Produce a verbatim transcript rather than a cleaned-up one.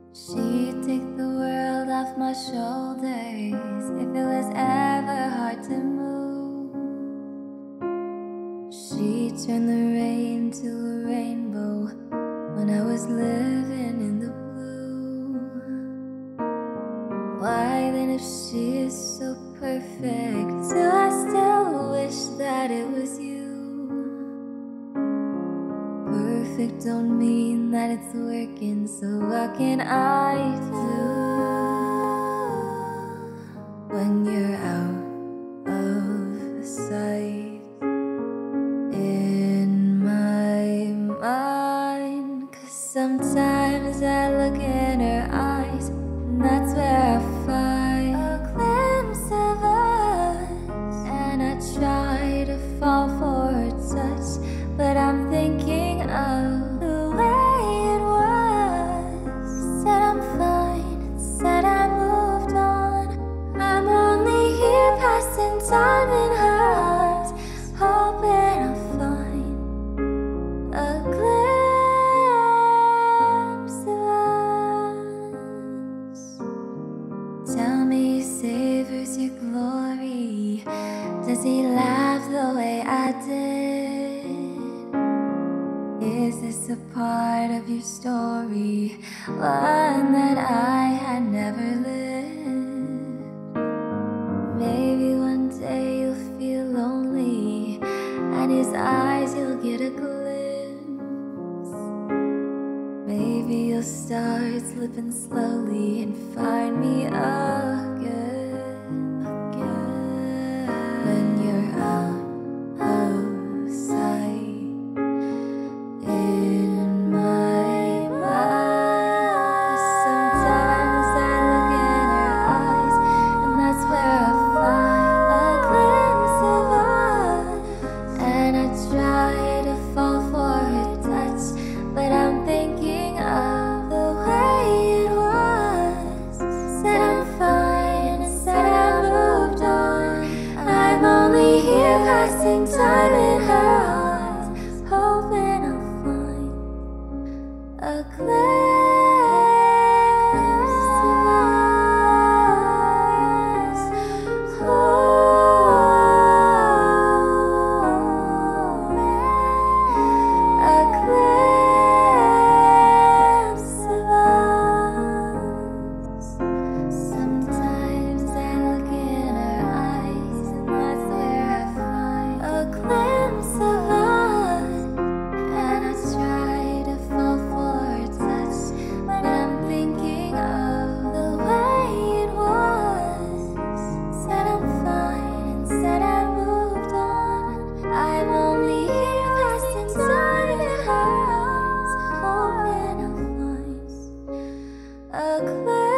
She'd take the world off my shoulders if it was ever hard to move. She'd turn the rain to a rainbow when I was living in the blue. Why then, if she is so perfect, do I still wish that it was you? Perfect don't mean that it's working, so what can I do when you're out of sight in my mind? 'Cause sometimes I look in her eyes, and that's where I find a glimpse of us. And I try to fall for her touch, but I'm thinking of the way it was. Said I'm fine, said I moved on. I'm only here passing time in her arms, hoping I'll find a glimpse of us. Tell me, he savors your glory. Does he laugh the way I did? Is this a part of your story, one that I had never lived? Maybe one day you'll feel lonely, and his eyes you'll get a glimpse. Maybe you'll start slipping slowly and find me again, again. When you're out of sight in my mind. Sometimes I look in her eyes, and that's where I find a glimpse of us. And I try to fall for her touch, but I'm thinking of the way it was. Said I'm fine, said I moved on. I'm only here passing time in her arms, hoping I'll find a glimpse of us. Oh, a glimpse of us. Sometimes I look in her eyes, and that's where I find a glimpse of us. And I try to fall for her touch, but I'm thinking of the way it was. Said I'm fine, said I moved on. I'm only here passing time in her arms, hoping I'll find a glimpse